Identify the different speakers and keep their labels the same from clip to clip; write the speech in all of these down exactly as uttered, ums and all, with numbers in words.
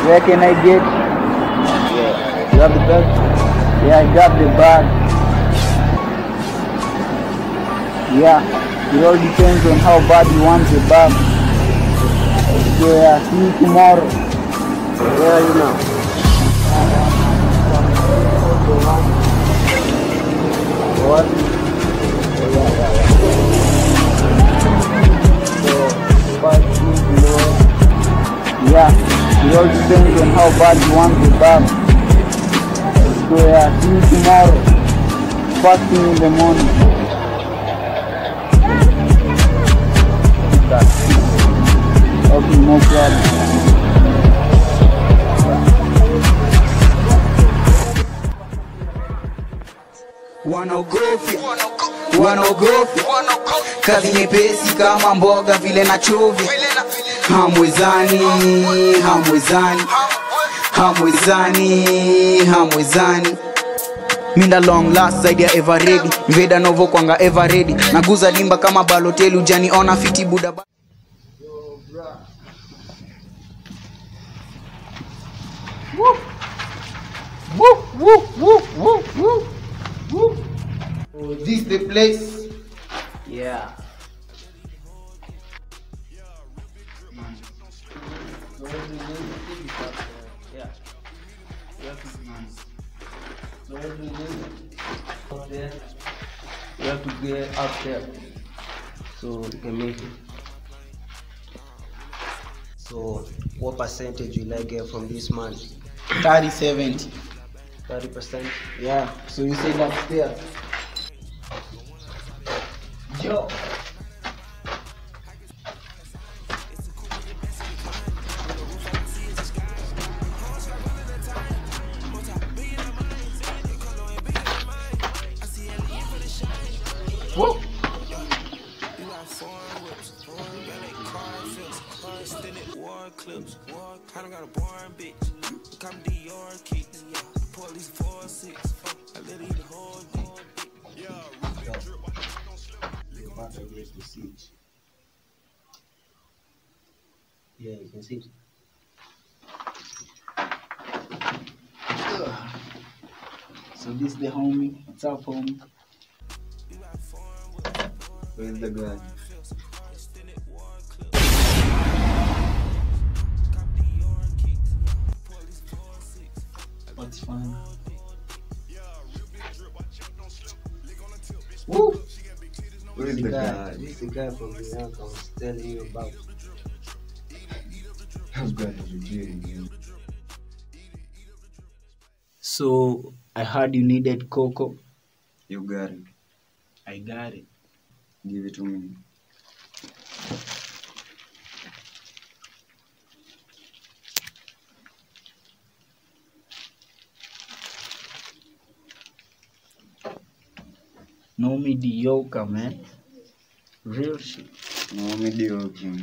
Speaker 1: Where can I get?
Speaker 2: Yeah. You have the bag?
Speaker 1: Yeah, I got the bag. Yeah, it all depends on how bad you want the bag. So yeah, see you tomorrow.
Speaker 2: Where are you now? What? Oh, yeah, yeah, yeah. So, five, two, below.
Speaker 1: Yeah, it all depends on how bad you want the bag. So yeah, see you tomorrow. First thing in the morning. Okay, no problem.
Speaker 3: Wanaogofi, wanaogofi, kazi nyepesi kama mboga vile na chumvi. Hamwezani, hamwezani, hamwezani, hamwezani. Minda long last side ya ever ready. Mveda novo kwanga ever ready. Naguza limba kama Balotelli ujani ona fiti buda ba.
Speaker 2: Yo, bruh.
Speaker 1: Woo! Woo! Woo! Woo! Woo! Woo! Woo!
Speaker 3: Oh, this the place?
Speaker 2: Yeah. Yeah. So what do you do? Up there. You have to get up there. So you can make it. So what percentage will I get from this man?
Speaker 1: thirty seventy.
Speaker 2: thirty percent?
Speaker 1: Yeah, so you say upstairs. Yo. Whoa.
Speaker 4: Kinda got a boring bitch. Come to your kicks. Police four six. I literally the whole day. Yeah,
Speaker 2: About to raise the siege. Yeah, you can see it.
Speaker 1: So this the homie. What's up, homie?
Speaker 2: Where's the gun?
Speaker 1: What's fun? Woo!
Speaker 2: Where's the
Speaker 4: guy,
Speaker 2: guy?
Speaker 4: this is the guy from the young I was telling you about.
Speaker 2: I've got to be doing.
Speaker 1: So I heard you needed cocoa.
Speaker 2: You got it.
Speaker 1: I got it.
Speaker 2: Give it to me.
Speaker 1: No mediocre, man. Real shit.
Speaker 2: No mediocre.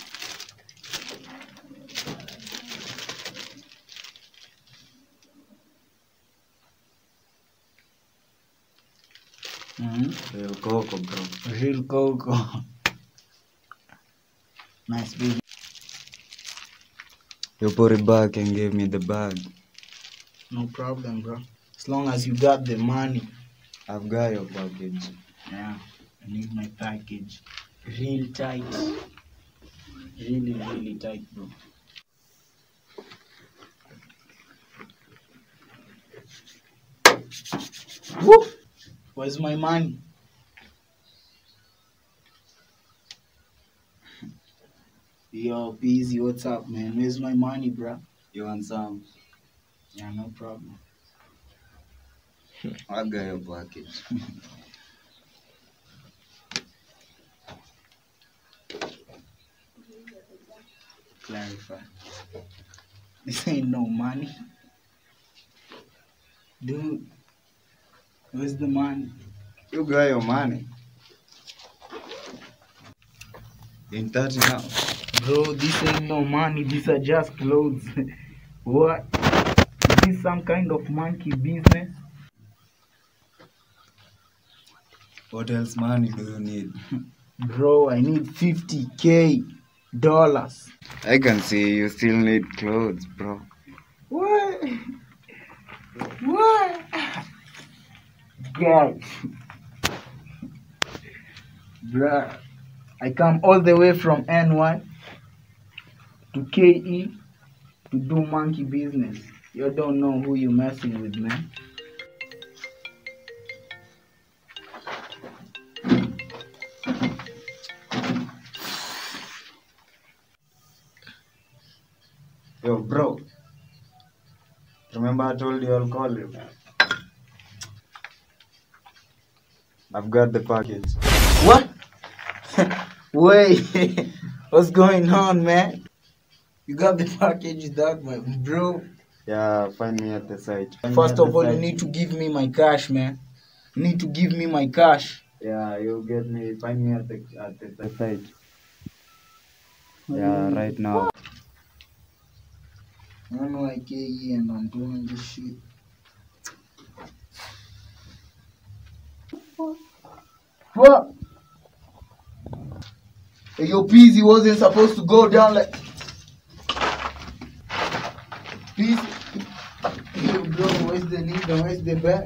Speaker 1: Mm-hmm.
Speaker 2: Real cocoa, bro.
Speaker 1: Real cocoa. Nice baby.
Speaker 2: You put it back and give me the bag.
Speaker 1: No problem, bro. As long as you got the money.
Speaker 2: I've got your package.
Speaker 1: Yeah, I need my package. Real tight. Really, really tight, bro. Woo! Where's my money? Yo, Peasy, what's up, man? Where's my money, bro?
Speaker 2: You want some?
Speaker 1: Yeah, no problem.
Speaker 2: I got your package.
Speaker 1: Clarify. This ain't no money. Dude, where's the money?
Speaker 2: You got your money. In thirty now.
Speaker 1: Bro, this ain't no money. These are just clothes. What? Is this some kind of monkey business?
Speaker 2: What else money do you need?
Speaker 1: Bro, I need fifty K dollars.
Speaker 2: I can see you still need clothes, bro.
Speaker 3: What? God. Bruh. I come all the way from N Y to K E to do monkey business. You don't know who you messing with, man.
Speaker 5: Yo, bro. Remember I told you I'll call you? I've got the package.
Speaker 3: What? Wait. What's going on, man? You got the package, dog, my bro.
Speaker 5: Yeah, find me at the site. Find
Speaker 3: First
Speaker 5: me at
Speaker 3: of
Speaker 5: the
Speaker 3: all, you
Speaker 5: site.
Speaker 3: need to give me my cash, man. You need to give me my cash.
Speaker 5: Yeah, you'll get me. Find me at the at the, the site. Yeah, right now.
Speaker 3: I'm like K E and I'm doing this shit. What? Hey, yo, Peasy wasn't supposed to go down like. Peasy. Yo, bro, where's the needle? Where's the bag?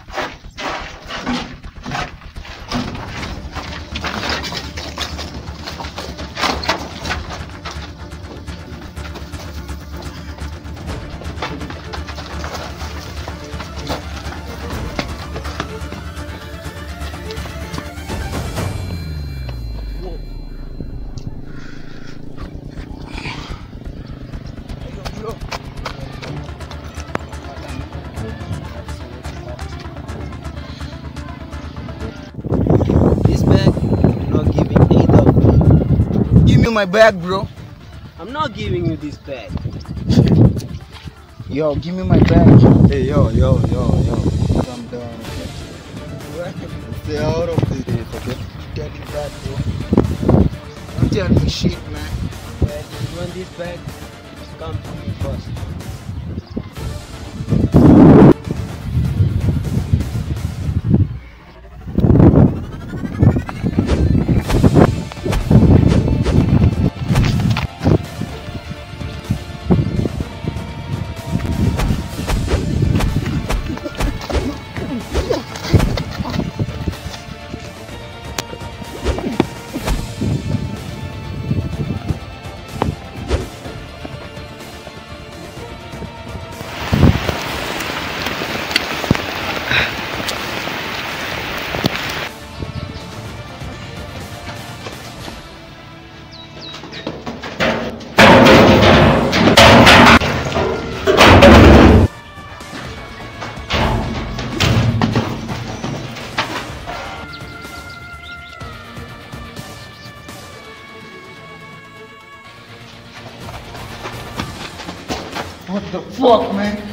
Speaker 2: This bag, I'm not giving either of you.
Speaker 3: Give me my bag, bro.
Speaker 2: I'm not giving you this bag.
Speaker 3: Yo, give me my bag.
Speaker 5: Hey, yo, yo, yo, yo.
Speaker 3: Calm down, okay?
Speaker 5: Stay out of this, okay?
Speaker 3: Tell you that, bro. Don't tell me shit, man.
Speaker 2: Well, if you want this bag, just come to me first.
Speaker 3: What the fuck, man?